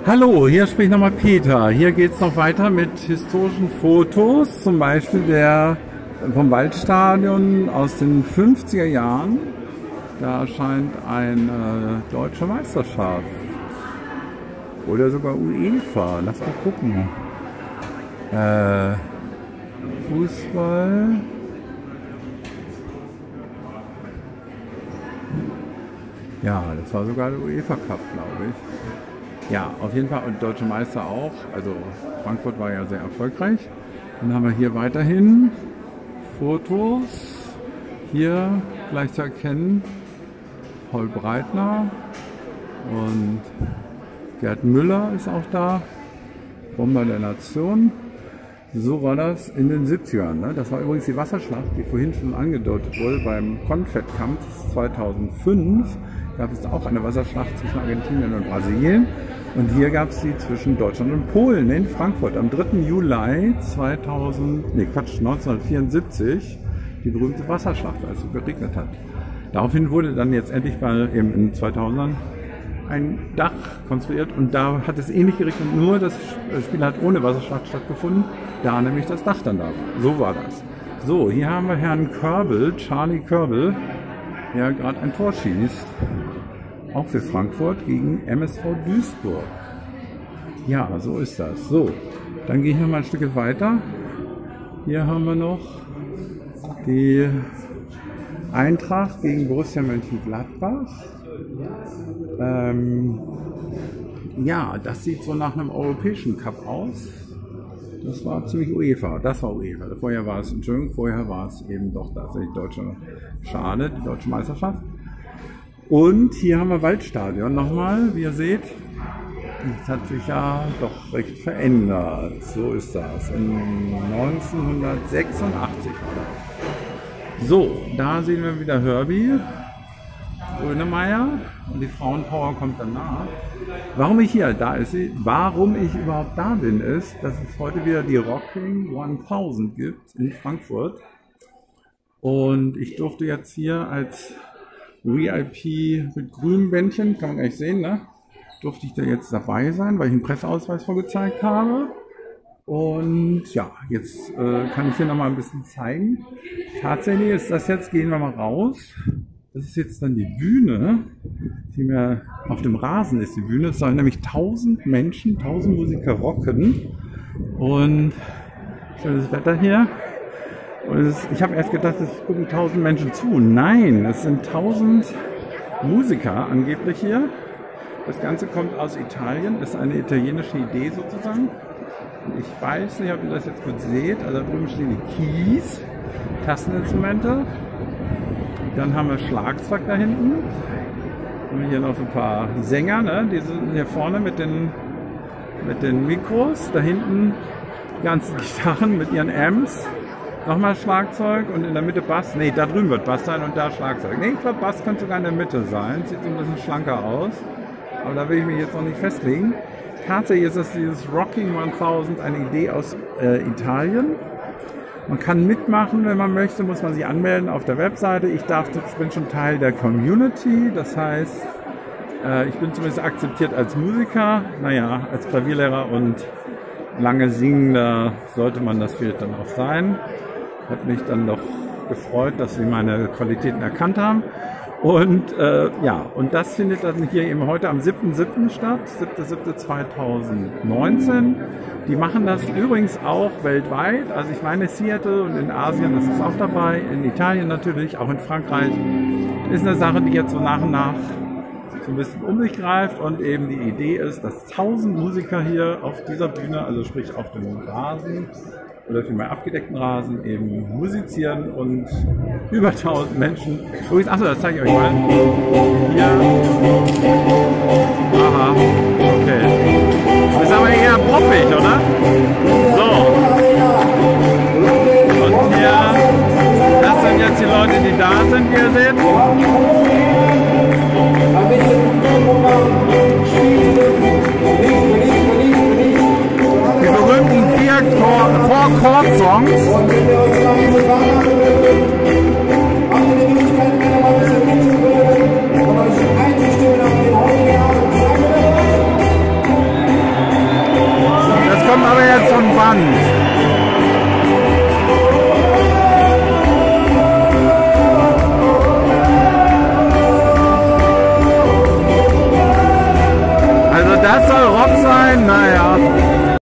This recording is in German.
Hallo, hier spricht nochmal Peter. Hier geht es noch weiter mit historischen Fotos, zum Beispiel vom Waldstadion aus den 50er Jahren. Da erscheint eine deutsche Meisterschaft oder sogar UEFA. Lass mal gucken. Fußball. Ja, das war sogar der UEFA Cup, glaube ich. Ja, auf jeden Fall, und Deutsche Meister auch. Also Frankfurt war ja sehr erfolgreich. Dann haben wir hier weiterhin Fotos. Hier gleich zu erkennen Paul Breitner und Gerd Müller ist auch da. Bomber der Nation. So war das in den 70ern. Ne? Das war übrigens die Wasserschlacht, die vorhin schon angedeutet wurde beim Confed-Kampf 2005. Gab es auch eine Wasserschlacht zwischen Argentinien und Brasilien. Und hier gab es sie zwischen Deutschland und Polen in Frankfurt am 3. Juli 1974, die berühmte Wasserschlacht, als es geregnet hat. Daraufhin wurde dann jetzt endlich mal eben in 2000 ein Dach konstruiert und da hat es ähnlich geregnet, nur das Spiel hat ohne Wasserschlacht stattgefunden, da nämlich das Dach dann da war. So war das. So, hier haben wir Herrn Körbel, Charlie Körbel, der gerade ein Tor schießt. Auch für Frankfurt gegen MSV Duisburg. Ja, so ist das. So, dann gehe ich noch mal ein Stück weiter. Hier haben wir noch die Eintracht gegen Borussia Mönchengladbach. Ja, das sieht so nach einem europäischen Cup aus. Das war ziemlich UEFA. Das war UEFA. Vorher war es, vorher war es eben doch tatsächlich deutsche Schade, die deutsche Meisterschaft. Und hier haben wir Waldstadion nochmal, wie ihr seht. Das hat sich ja doch recht verändert. So ist das. In 1986 war das. So, da sehen wir wieder Herbie, Grönemeyer und die Frauenpower kommt danach. Warum ich überhaupt da bin, ist, dass es heute wieder die Rocking 1000 gibt in Frankfurt. Und ich durfte jetzt hier als VIP mit grünem Bändchen, kann man gar nicht sehen, ne? Durfte ich da jetzt dabei sein, weil ich einen Presseausweis vorgezeigt habe. Und ja, jetzt kann ich hier nochmal ein bisschen zeigen. Tatsächlich ist das jetzt, gehen wir mal raus. Das ist jetzt dann die Bühne, die mir auf dem Rasen ist, die Bühne. Es sollen nämlich 1000 Menschen, 1000 Musiker rocken. Und schönes Wetter hier. Und ich habe erst gedacht, es gucken 1000 Menschen zu. Nein, es sind 1000 Musiker angeblich hier. Das Ganze kommt aus Italien, ist eine italienische Idee sozusagen. Ich weiß nicht, ob ihr das jetzt gut seht. Also da drüben stehen die Keys, Tasteninstrumente. Dann haben wir Schlagzeug da hinten. Haben wir hier noch so ein paar Sänger, ne? Die sind hier vorne mit den Mikros. Da hinten die ganzen Gitarren mit ihren Amps. Nochmal Schlagzeug und in der Mitte Bass. Ne, da drüben wird Bass sein und da Schlagzeug. Ne, ich glaube, Bass könnte sogar in der Mitte sein. Sieht so ein bisschen schlanker aus. Aber da will ich mich jetzt noch nicht festlegen. Tatsächlich ist es dieses Rocking 1000 eine Idee aus Italien. Man kann mitmachen, wenn man möchte, muss man sich anmelden auf der Webseite. Ich bin schon Teil der Community. Das heißt, ich bin zumindest akzeptiert als Musiker. Naja, als Klavierlehrer und lange Singender sollte man das vielleicht dann auch sein. Hat mich dann doch gefreut, dass sie meine Qualitäten erkannt haben. Und ja, und das findet dann hier eben heute am 7.7. statt, 7.7.2019. Die machen das übrigens auch weltweit. Also ich meine Seattle und in Asien ist es auch dabei, in Italien natürlich, auch in Frankreich. Ist eine Sache, die jetzt so nach und nach so ein bisschen um sich greift und eben die Idee ist, dass 1000 Musiker hier auf dieser Bühne, also sprich auf dem Rasen oder vielmehr abgedeckten Rasen, eben musizieren und über 1000 Menschen. Übrigens, achso, das zeige ich euch mal. Hier. Aha, okay. Das ist aber eher poppig, oder? So. Und hier, das sind jetzt die Leute, die da sind, wie ihr seht. Die berühmten 4-Chord-Songs. gespannt. Also das soll Rock sein, naja.